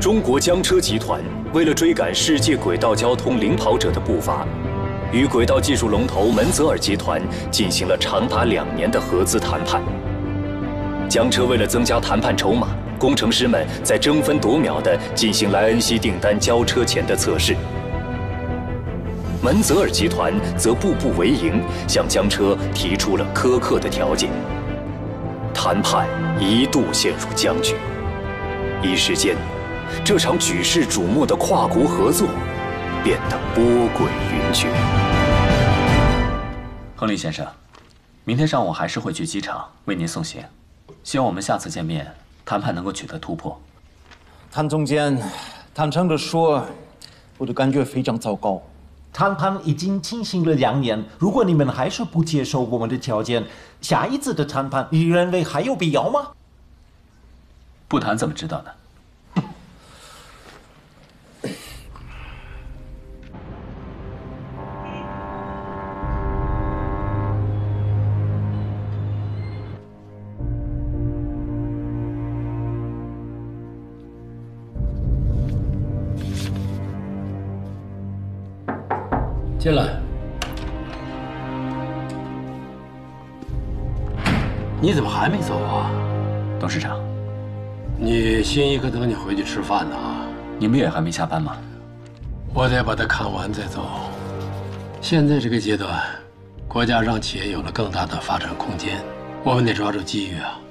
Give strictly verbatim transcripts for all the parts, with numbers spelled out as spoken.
中国江车集团为了追赶世界轨道交通领跑者的步伐，与轨道技术龙头门泽尔集团进行了长达两年的合资谈判。江车为了增加谈判筹码，工程师们在争分夺秒地进行莱恩锡订单交车前的测试。门泽尔集团则步步为营，向江车提出了苛刻的条件。谈判一度陷入僵局，一时间，这场举世瞩目的跨国合作变得波诡云谲。 亨利先生，明天上午还是会去机场为您送行，希望我们下次见面谈判能够取得突破。 谭总监，坦诚地说，我的感觉非常糟糕。 谈判已经进行了两年，如果你们还是不接受我们的条件，下一次的谈判，你认为还有必要吗？ 不谈怎么知道呢？ 进来。你怎么还没走啊？ 董事长， 你辛伊克等你回去吃饭呢啊？ 你们也还没下班吗？ 我得把它看完再走。现在这个阶段，国家让企业有了更大的发展空间，我们得抓住机遇啊！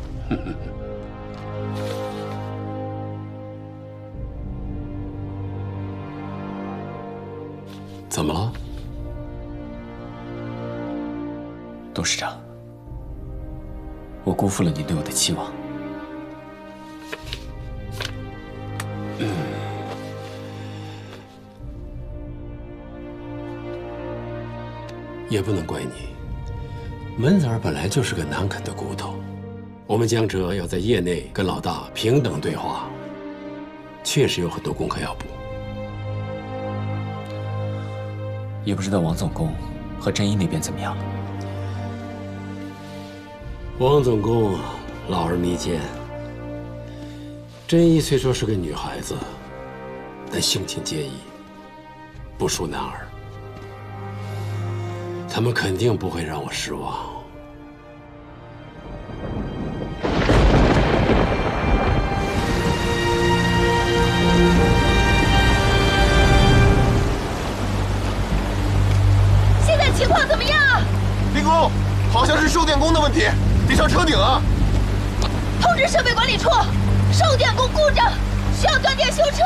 怎么了， 董事长？我辜负了您对我的期望。 嗯，也不能怪你。门泽尔本来就是个难啃的骨头，我们江浙要在业内跟老大平等对话，确实有很多功课要补。 也不知道王总工和真一那边怎么样了。 王总工老而弥坚，真一虽说是个女孩子，但性情坚毅，不输男儿。他们肯定不会让我失望。 现在情况怎么样？ 林工，好像是售电工的问题，得上车顶啊！ 通知设备管理处，售电工故障，需要断电修车。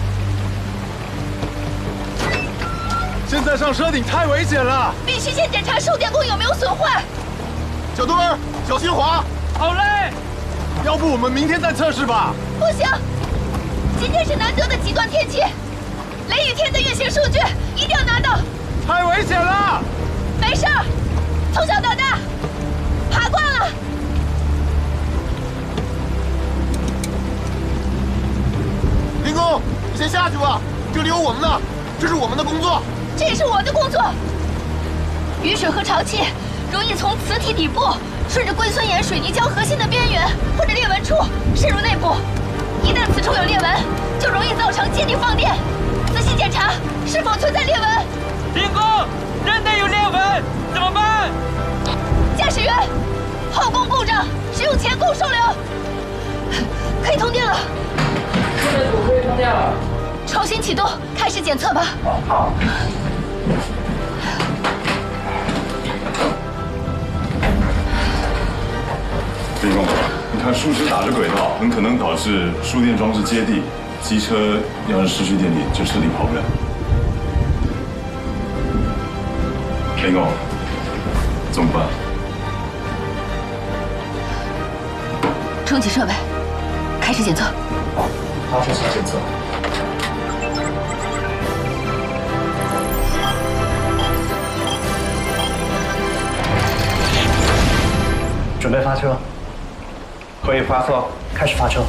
现在上车顶太危险了， 必须先检查售电工有没有损坏。 小墩儿，小心滑。 好嘞， 要不我们明天再测试吧？ 不行，今天是难得的极端天气，雷雨天的运行数据一定要拿到。 太危险了。 没事儿，从小到大爬惯了。 林工，你先下去吧，这里有我们的，这是我们的工作。 这也是我的工作。雨水和潮气容易从磁体底部顺着硅酸盐水泥胶核心的边缘或者裂纹处渗入内部，一旦此处有裂纹，就容易造成接地放电。仔细检查是否存在裂纹。 林工，真的有裂纹，怎么办？ 驾驶员，后宫故障，使用前供受流，可以通电了。 输电组可以通电了。 重新启动，开始检测吧。 好。 林工，你看树枝打着轨道，很可能导致输电装置接地，机车要是失去电力，就彻底跑不了。林工，怎么办？ 重启设备，开始检测。 好，开始检测。 准备发车。可以发射，开始发车。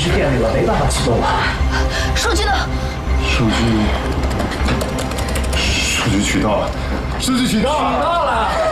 是电累了，没办法启动了。 数据呢？ 数据，数据取到了，数据取到了， 取到了。